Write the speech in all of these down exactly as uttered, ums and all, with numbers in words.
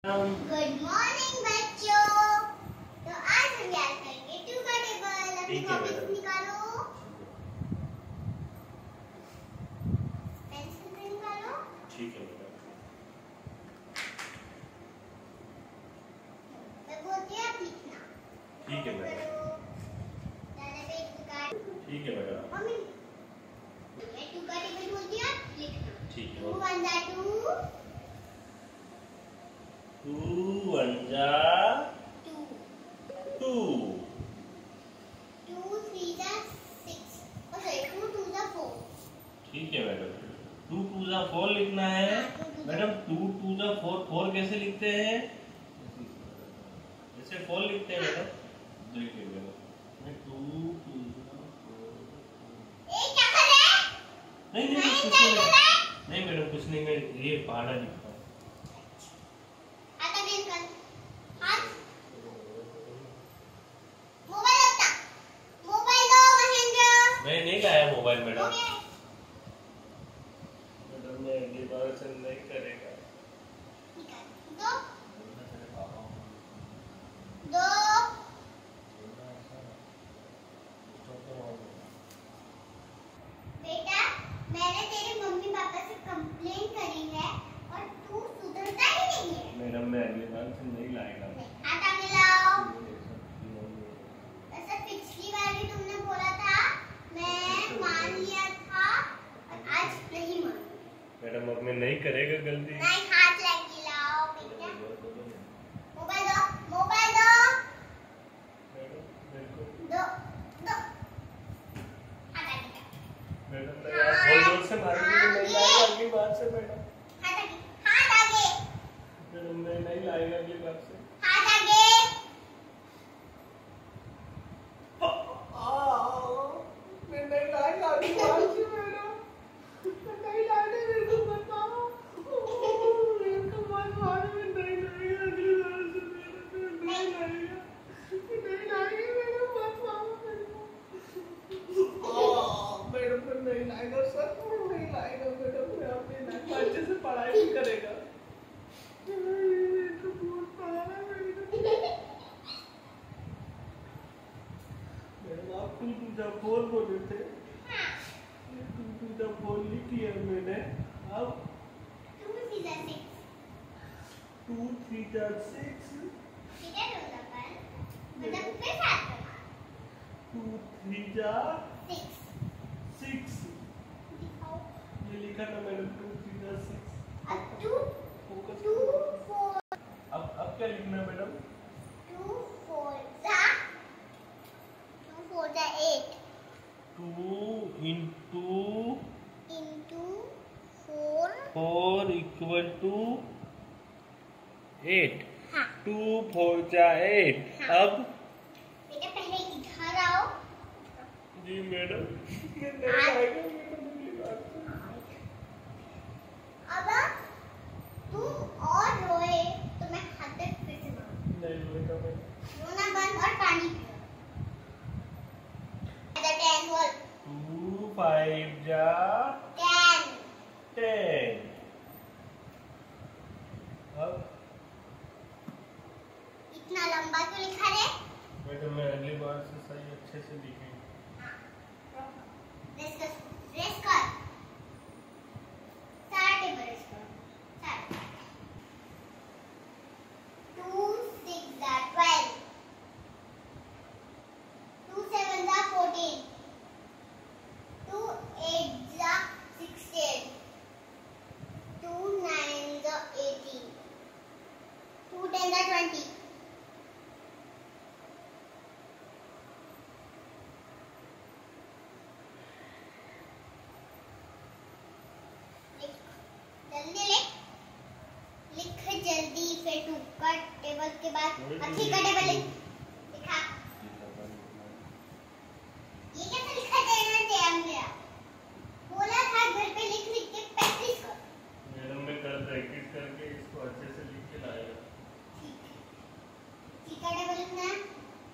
Good morning बच्चों। तो आज हम याद करेंगे टू का टेबल। अपनी कॉपीज निकालो, पेंसिल पे निकालो। ठीक है मैडम। मैं बोलती हूँ आप लिखना। ठीक है मैडम। दादा पे एक कार्ड। ठीक है मैडम। मम्मी मैं टू का टेबल बोलती हूँ आप लिखना। ठीक है। टू वन जा टू, टू वन जा टू, टू, टू थ्री जा सिक्स, और सॉरी टू टू जा फोर। ठीक है मैडम। टू टू जा फोर लिखना है मैडम। टू टू जा फोर, फोर कैसे लिखते हैं? ऐसे फोर लिखते हैं मैडम। देखिए मैडम, टू टू जा फोर। ए क्या कर रहे हैं? नहीं नहीं कुछ नहीं नहीं मैडम, कुछ नहीं। मैं ये पहाड़ा लिखता हूँ। आता दिन कर हाथ मोबाइल होता, मोबाइल दो महेंद्र। मैं नहीं लाया मोबाइल मैडम। ओके मैडम मैं अगली बार से नहीं करेगा। दो दो बेटा, मैंने तेरे मम्मी पापा से कंप्लेन करी है और तू सुधरता ही नहीं है। मैडम मैं अगली बार से नहीं लाएगा। हाथ आगे लाओ। ऐसा पिछली बार भी तुमने बोला था, मैं मान लिया था और आज नहीं मान। मैडम अब मैं नहीं करेगा गलती। नहीं हाथ लगी लाओ बेटा। मोबाइल दो, मोबाइल दो। मैडम मेरे को दो दो हाथ आगे। मैडम मैं आप बहुत जोर से मारेंगे तो नहीं लाएगा अगली बार से मैडम। हाथ आगे, हाथ आगे, मैडम मैं नहीं लाएगा अगली बार से। हाथ आगे। मैं नहीं लाएगा अगली बार से मैडम। मैं नहीं लाने मेरे को बताओ। मेरे को मत मारो, मैं नहीं लाएगा अगली बार से मैडम। मैं नहीं लाएगा, मैं नहीं लाएगा मैडम, मत मारो मेरे को। मैडम मैं नहीं लाएगा, सच में नहीं लाएगा मैडम। मैं अपने नाक अच्छे से पढ़ाई भी करेगा। मेरे को बहुत पढ़ाना है मैडम। मैडम आप टू टू जा फोर बोले थे, टू टू जा फोर लिख लिया मैंने। अब टू थ्री जा सिक्स। टू थ्री जा सिक्स, ठीक है रोजा पर मतलब फिर साथ करना। टू थ्री जा सिक्स सिक्स दिखाओ। ये लिखा था मैडम, टू थ्री जा सिक्स। अब टू फोकस। टू फोर, अब अब क्या लिखना है मैडम? टू फोर जा टू फोर जा eight two into into four. Four equal to eight. हाँ टू फोर जा एट। हाँ। अब बेटा पहले इधर आओ। जी मैडम मैं नहीं आएगा मैडम अगली बार से। अब तू और रोए तो मैं हाथ पे फिर से मारूं। नहीं रोएगा मैडम। रोना बंद और पानी पियो। टेन बोल। टू फाइव जा टेन। टेन। अब इतना लंबा क्यों लिखा रे? मैडम मैं अगली बार से सही अच्छे से लिखेंगे। रेस कर, रेस कर। सारा टेबल रेस कर। सारा। टू सिक्स जा ट्वेल्व। टू सेवन जा फोर्टीन। टू एट जा सिक्सटीन। टू नाइन जा एटीन। टू टेन जा ट्वेंटी। जल्दी लिख, लिख जल्दी। फिर टू का टेबल के बाद थ्री का टेबल लिख। लिखा। ये कैसे लिखा जाएगा? टेम गया। बोला था घर पे लिख लिख के प्रैक्टिस कर। मैडम मैं कल प्रैक्टिस करके इसको अच्छे से लिख के लाएगा। ठीक है। थ्री का टेबल लिखना है।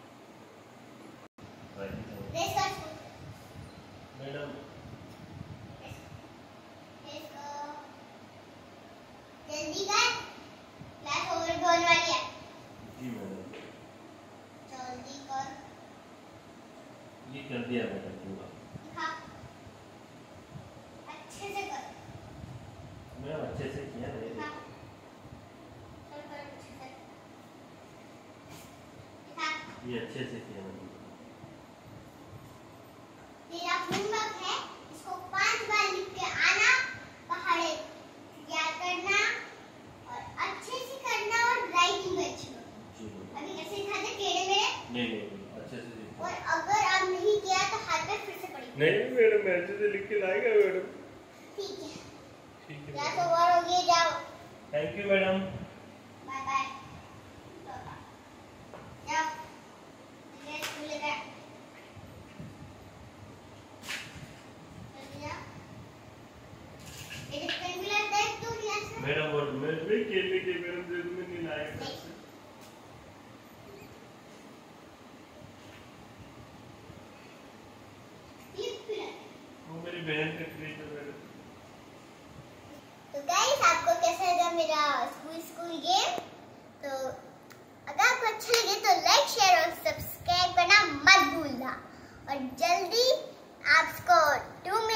रेस कर मैडम। रेस कर। जल्दी कर। Class over. ठीक कर दिया मैडम पूरा। दिखा, अच्छे से कर। मैम अच्छे से किया नहीं। दिखा, चल कर अच्छे से। दिखा, ये अच्छे से किया मैडम। तेरा होमवर्क है, इसको पांच बार लिख के आना, पहाड़े याद करना और अच्छे से करना और राइटिंग अच्छी हो। जी अभी कैसे दिखाते टेढ़े मेढ़े? नहीं नहीं अच्छे से लिख। और अगर आप नहीं किया तो हाथ पे फिर से पड़ेगा। नहीं मैडम मैं अच्छे से लिख के लाएगा मैडम। ठीक है, ठीक है या तो और हो गया, जाओ। Thank you madam. Bye bye, जाओ ये स्कूल ले गया। ये रेक्टेंगुलर टाइप तो लिया सर। मैडम और मैं मैं खेलने के मैडम दे दूं मैं नहीं लाएगा। क्लिप भी लगा। वो मेरी बहन का ट्रीट है मैडम। तो गाइस आपको कैसा लगा मेरा स्कूल स्कूल गेम? तो अगर आपको अच्छा लगे तो लाइक शेयर और सब्सक्राइब करना मत भूलना और जल्दी आपको टू